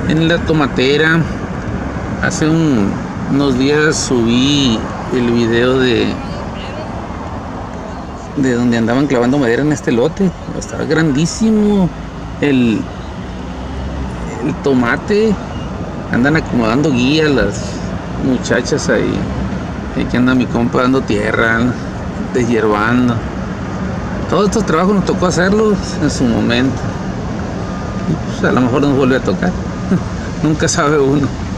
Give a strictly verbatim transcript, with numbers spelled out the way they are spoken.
en la tomatera. Hace un, unos días subí el video de de donde andaban clavando madera en este lote. Estaba grandísimo el, el tomate. Andan acomodando guía las muchachas ahí. Ahí que anda mi compa dando tierra, deshiervando. Todos estos trabajos nos tocó hacerlos en su momento. Y pues a lo mejor nos vuelve a tocar. Nunca sabe uno.